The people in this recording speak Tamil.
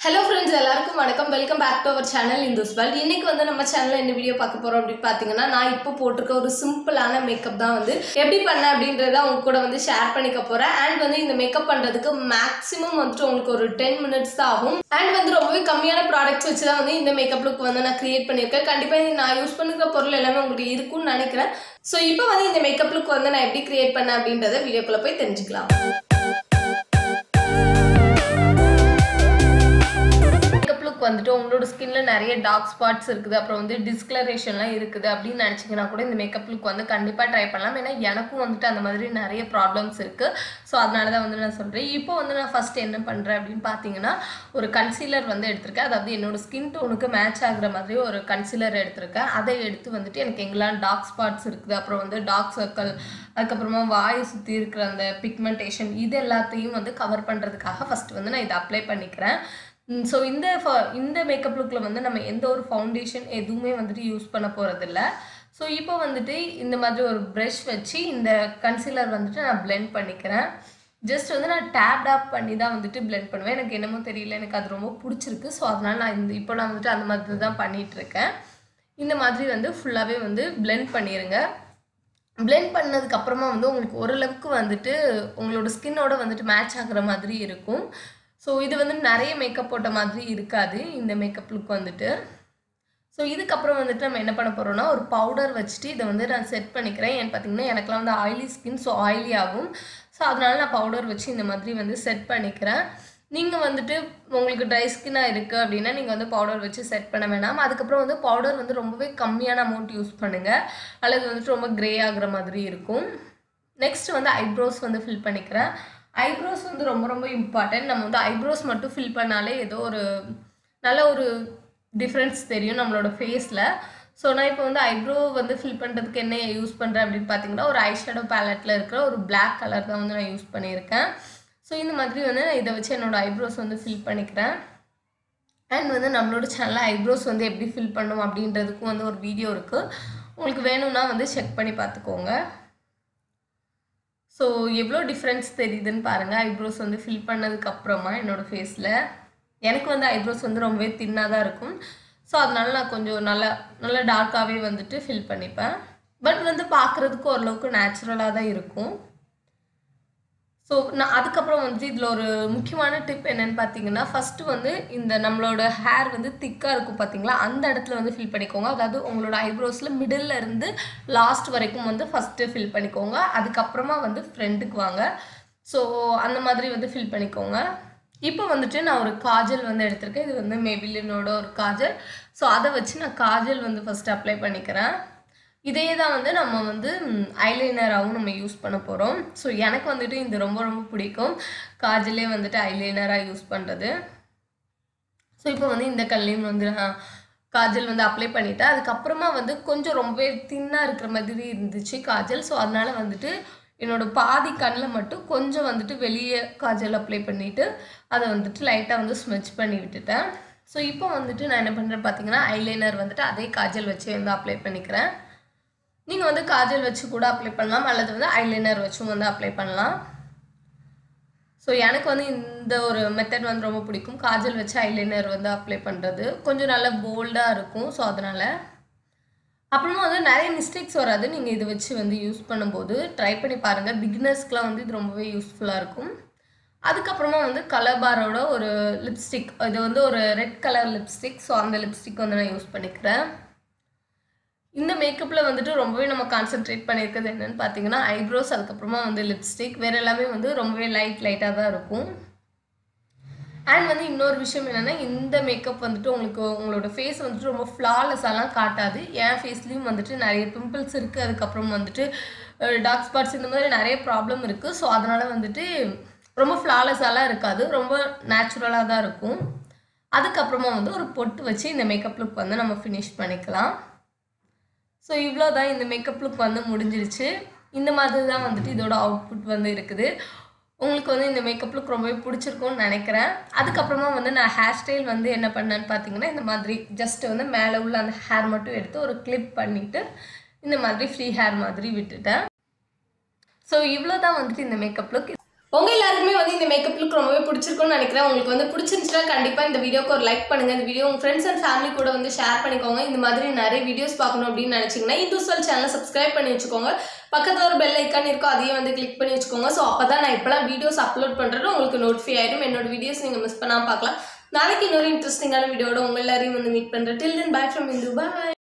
Hello friends, எல்லாருக்கும் வணக்கம். Welcome back to our channel Indhu's world. இன்னைக்கு வந்து நம்ம சேனல்ல என்ன வீடியோ பார்க்க போறோம் அப்படி பாத்தீங்கன்னா, நான் இப்போ போட்டுருக்க ஒரு சிம்பிளான மேக்கப் தான் வந்து எப்படி பண்ண அப்படின்றத உங்க கூட வந்து ஷேர் பண்ணிக்க போறேன். அண்ட் வந்து இந்த மேக்கப் பண்றதுக்கு மேக்ஸிமம் வந்து உங்களுக்கு ஒரு 10 minutes தான் ஆகும். அண்ட் வந்து ரொம்பவே கம்மியான ப்ராடக்ட்ஸ் வச்சு தான் வந்து இந்த மேக்கப் லுக் வந்து நான் கிரியேட் பண்ணியிருக்கேன். கண்டிப்பா நான் யூஸ் பண்ணுற பொருள் எல்லாமே உங்களுக்கு இருக்கும்னு நினைக்கிறேன். ஸோ இப்போ வந்து இந்த மேக்கப் லுக் வந்து நான் எப்படி கிரியேட் பண்ணேன் அப்படின்றத வீடியோக்குள்ள போய் தெரிஞ்சுக்கலாம். வந்துட்டு உங்களோட ஸ்கின்ல நிறைய டார்க் ஸ்பாட்ஸ் இருக்குது, அப்புறம் வந்து டிஸ்கலரேஷன்லாம் இருக்குது அப்படின்னு நினச்சிங்கன்னா கூட இந்த மேக்கப் லுக் வந்து கண்டிப்பாக ட்ரை பண்ணலாம். ஏன்னா எனக்கும் வந்துட்டு அந்த மாதிரி நிறைய ப்ராப்ளம்ஸ் இருக்குது. ஸோ அதனால தான் வந்து நான் சொல்கிறேன். இப்போ வந்து நான் ஃபஸ்ட் என்ன பண்ணுறேன் அப்படின்னு பார்த்தீங்கன்னா, ஒரு கன்சீலர் வந்து எடுத்திருக்கேன். அதாவது என்னோட ஸ்கின் டோனுக்கு மேட்ச் ஆகுற மாதிரி ஒரு கன்சீலர் எடுத்திருக்கேன். அதை எடுத்து வந்துட்டு எனக்கு எங்கெல்லாம் டார்க் ஸ்பாட்ஸ் இருக்குது, அப்புறம் வந்து டார்க் சர்க்கிள், அதுக்கப்புறமா வாயை சுற்றி இருக்கிற அந்த பிக்மெண்டேஷன், இது எல்லாத்தையும் வந்து கவர் பண்ணுறதுக்காக ஃபஸ்ட்டு வந்து நான் இதை அப்ளை பண்ணிக்கிறேன். ஸோ இந்த மேக்கப் லுக்கில் வந்து நம்ம எந்த ஒரு ஃபவுண்டேஷன் எதுவுமே வந்துட்டு யூஸ் பண்ண போகிறதில்ல. ஸோ இப்போ வந்துட்டு இந்த மாதிரி ஒரு ப்ரஷ் வச்சு இந்த கன்சீலர் வந்துட்டு நான் பிளெண்ட் பண்ணிக்கிறேன். ஜஸ்ட் வந்து நான் டேப் பண்ணி தான் வந்துட்டு பிளெண்ட் பண்ணுவேன். எனக்கு என்னமோ தெரியல, எனக்கு அது ரொம்ப பிடிச்சிருக்கு. ஸோ அதனால் நான் இப்போ நான் வந்துட்டு அந்த மாதிரி தான் பண்ணிகிட்ருக்கேன். இந்த மாதிரி வந்து ஃபுல்லாகவே வந்து பிளெண்ட் பண்ணிடுங்க. பிளெண்ட் பண்ணதுக்கப்புறமா வந்து உங்களுக்கு ஓரளவுக்கு வந்துட்டு உங்களோட ஸ்கின்னோட வந்துட்டு மேட்ச் ஆகுற மாதிரி இருக்கும். ஸோ இது வந்து நிறைய மேக்கப் போட்ட மாதிரி இருக்காது இந்த மேக்கப் லுக் வந்துட்டு. ஸோ இதுக்கப்புறம் வந்துட்டு நம்ம என்ன பண்ண போகிறோம்னா, ஒரு பவுடர் வச்சுட்டு இதை வந்து நான் செட் பண்ணிக்கிறேன். ஏன்னு பார்த்தீங்கன்னா எனக்குலாம் வந்து ஆயிலி ஸ்கின், ஸோ ஆயிலி ஆகும். ஸோ அதனால நான் பவுடர் வச்சு இந்த மாதிரி வந்து செட் பண்ணிக்கிறேன். நீங்கள் வந்துட்டு உங்களுக்கு ட்ரை ஸ்கின்னாக இருக்குது அப்படின்னா நீங்கள் வந்து பவுடர் வச்சு செட் பண்ண வேணாம். அதுக்கப்புறம் வந்து பவுடர் வந்து ரொம்பவே கம்மியான அமௌண்ட் யூஸ் பண்ணுங்கள், அல்லது வந்துட்டு ரொம்ப க்ரே ஆகுற மாதிரி இருக்கும். நெக்ஸ்ட் வந்து ஐப்ரோஸ் வந்து ஃபில் பண்ணிக்கிறேன். ஐப்ரோஸ் வந்து ரொம்ப ரொம்ப இம்பார்ட்டன்ட். நம்ம வந்து ஐப்ரோஸ் மட்டும் ஃபில் பண்ணாலே ஏதோ ஒரு நல்ல ஒரு டிஃப்ரென்ஸ் தெரியும் நம்மளோட ஃபேஸில். ஸோ நான் இப்போ வந்து ஐப்ரோ வந்து ஃபில் பண்ணுறதுக்கு என்ன யூஸ் பண்ணுறேன் அப்படின்னு பார்த்தீங்கன்னா, ஒரு ஐஷேடோ பேலட்டில் இருக்கிற ஒரு பிளாக் கலர் தான் வந்து நான் யூஸ் பண்ணியிருக்கேன். ஸோ இந்த மாதிரி வந்து நான் இதை வச்சு என்னோடய ஐப்ரோஸ் வந்து ஃபில் பண்ணிக்கிறேன். அண்ட் வந்து நம்மளோட சேனலில் ஐப்ரோஸ் வந்து எப்படி ஃபில் பண்ணணும் அப்படின்றதுக்கும் வந்து ஒரு வீடியோ இருக்குது. உங்களுக்கு வேணும்னா வந்து செக் பண்ணி பார்த்துக்கோங்க. ஸோ எவ்வளோ டிஃப்ரென்ஸ் தெரியுதுன்னு பாருங்கள் ஐப்ரோஸ் வந்து ஃபில் பண்ணதுக்கப்புறமா என்னோடய ஃபேஸில். எனக்கு வந்து ஐப்ரோஸ் வந்து ரொம்பவே தின்னாக தான் இருக்கும். ஸோ அதனால நான் கொஞ்சம் நல்லா டார்க்காகவே வந்துட்டு ஃபில் பண்ணிப்பேன். பட் வந்து பார்க்குறதுக்கு ஓரளவுக்கு நேச்சுரலாக தான் இருக்கும். ஸோ நான் அதுக்கப்புறம் வந்துட்டு இதில் ஒரு முக்கியமான டிப் என்னென்னு பார்த்தீங்கன்னா, ஃபஸ்ட்டு வந்து இந்த நம்மளோட ஹேர் வந்து திக்காக இருக்கும் பார்த்தீங்களா, அந்த இடத்துல வந்து ஃபில் பண்ணிக்கோங்க. அதாவது உங்களோட ஐப்ரோஸில் மிடில் இருந்து லாஸ்ட் வரைக்கும் வந்து ஃபஸ்ட்டு ஃபில் பண்ணிக்கோங்க. அதுக்கப்புறமா வந்து ஃப்ரண்ட்டுக்கு வாங்க. ஸோ அந்த மாதிரி வந்து ஃபில் பண்ணிக்கோங்க. இப்போ வந்துட்டு நான் ஒரு காஜல் வந்து எடுத்திருக்கேன். இது வந்து மேபிலினோட ஒரு காஜல். ஸோ அதை வச்சு நான் காஜல் வந்து ஃபஸ்ட்டு அப்ளை பண்ணிக்கிறேன். இதே தான் வந்து நம்ம வந்து ஐலைனராகவும் நம்ம யூஸ் பண்ண போகிறோம். ஸோ எனக்கு வந்துட்டு இது ரொம்ப ரொம்ப பிடிக்கும், காஜலே வந்துட்டு ஐலைனராக யூஸ் பண்ணுறது. ஸோ இப்போ வந்து இந்த கல்லையும் வந்து நான் காஜல் வந்து அப்ளை பண்ணிவிட்டேன். அதுக்கப்புறமா வந்து கொஞ்சம் ரொம்பவே தின்னாக இருக்கிற மாதிரி இருந்துச்சு காஜல். ஸோ அதனால் வந்துட்டு என்னோடய பாதி கண்ணில் மட்டும் கொஞ்சம் வந்துட்டு வெளியே காஜல் அப்ளை பண்ணிவிட்டு அதை வந்துட்டு லைட்டாக வந்து ஸ்மெச் பண்ணி விட்டுட்டேன். ஸோ இப்போ வந்துட்டு நான் என்ன பண்ணுறேன் பார்த்தீங்கன்னா, ஐலைனர் வந்துட்டு அதே காஜல் வச்சு வந்து அப்ளை பண்ணிக்கிறேன். நீங்கள் வந்து காஜல் வச்சு கூட அப்ளை பண்ணலாம், அல்லது வந்து ஐலைனர் வச்சும் வந்து அப்ளை பண்ணலாம். ஸோ எனக்கு வந்து இந்த ஒரு மெத்தட் வந்து ரொம்ப பிடிக்கும், காஜல் வச்சு ஐலைனர் வந்து அப்ளை பண்ணுறது. கொஞ்சம் நல்லா போல்டாக இருக்கும். ஸோ அதனால் அப்புறமா வந்து நிறைய மிஸ்டேக்ஸ் வராது நீங்கள் இதை வச்சு வந்து யூஸ் பண்ணும்போது. ட்ரை பண்ணி பாருங்கள், பிகினர்ஸ்க்குலாம் வந்து இது ரொம்பவே யூஸ்ஃபுல்லாக இருக்கும். அதுக்கப்புறமா வந்து கலர்பாரோட ஒரு லிப்ஸ்டிக், இது வந்து ஒரு ரெட் கலர் லிப்ஸ்டிக். ஸோ அந்த லிப்ஸ்டிக் வந்து நான் யூஸ் பண்ணிக்கிறேன். இந்த மேக்கப்பில் வந்துட்டு ரொம்பவே நம்ம கான்சென்ட்ரேட் பண்ணியிருக்கிறது என்னென்னு பார்த்தீங்கன்னா, ஐப்ரோஸ், அதுக்கப்புறமா வந்து லிப்ஸ்டிக். வேறு எல்லாமே வந்து ரொம்பவே லைட்டாக தான் இருக்கும். அண்ட் வந்து இன்னொரு விஷயம் என்னென்னா, இந்த மேக்கப் வந்துட்டு உங்களோட ஃபேஸ் வந்துட்டு ரொம்ப ஃப்ளாலெஸ்ஸாலாம் காட்டாது. என் ஃபேஸ்லேயும் வந்துட்டு நிறைய பிம்பிள்ஸ் இருக்குது, அதுக்கப்புறம் வந்துட்டு டார்க் ஸ்பாட்ஸ், இந்த மாதிரி நிறைய ப்ராப்ளம் இருக்குது. ஸோ அதனால் வந்துட்டு ரொம்ப ஃப்ளாலெஸ்ஸாலாம் இருக்காது, ரொம்ப நேச்சுரலாக தான் இருக்கும். அதுக்கப்புறமா வந்து ஒரு பொட்டு வச்சு இந்த மேக்கப் லுக் வந்து நம்ம ஃபினிஷ் பண்ணிக்கலாம். ஸோ இவ்வளோ தான், இந்த மேக்கப் லுக் வந்து முடிஞ்சிருச்சு. இந்த மாதிரி தான் வந்துட்டு இதோட அவுட்புட் வந்து இருக்குது. உங்களுக்கு வந்து இந்த மேக்கப் லுக் ரொம்பவே பிடிச்சிருக்கும்னு நினைக்கிறேன். அதுக்கப்புறமா வந்து நான் ஹேர் ஸ்டைல் வந்து என்ன பண்ணேன்னு பார்த்தீங்கன்னா, இந்த மாதிரி ஜஸ்ட் வந்து மேலே உள்ள அந்த ஹேர் மட்டும் எடுத்து ஒரு கிளிப் பண்ணிவிட்டு இந்த மாதிரி ஃப்ரீ ஹேர் மாதிரி விட்டுட்டேன். ஸோ இவ்வளோ தான் வந்துட்டு இந்த மேக்கப் லுக். உங்கள் எல்லாருக்குமே வந்து இந்த மேக்கப் லுக் ரொம்பவே பிடிச்சிருக்கும்னு நினைக்கிறேன். உங்களுக்கு வந்து பிடிச்சிருந்துச்சுன்னா கண்டிப்பாக இந்த வீடியோக்கு ஒரு லைக் பண்ணுங்கள். இந்த வீடியோ உங்கள் ஃப்ரெண்ட்ஸ் அண்ட் ஃபேமிலி கூட வந்து ஷேர் பண்ணிக்கோங்க. இந்த மாதிரி நிறைய வீடியோஸ் பார்க்கணும் அப்படின்னு நினச்சிங்கன்னா இந்துஸ்வல் சேனலை சப்ஸ்கிரைப் பண்ணி வச்சுக்கோங்க. பக்கத்தில் ஒரு பெல் ஐக்கான் இருக்கும், அதையும் வந்து கிளிக் பண்ணி வச்சுக்கோங்க. ஸோ அப்போ தான் நான் இப்போலாம் வீடியோஸ் அப்லோட் பண்ணுறது உங்களுக்கு நோட்டிஃபை ஆகிடும். என்னோட வீடியோஸ் நீங்கள் மிஸ் பண்ணாமல் பார்க்கலாம். நாளைக்கு இன்னொரு இன்ட்ரெஸ்டிங்கான வீடியோட உங்கள் எல்லாரையும் வந்து மீட் பண்ணுறேன். Till then bye from Indhu. By.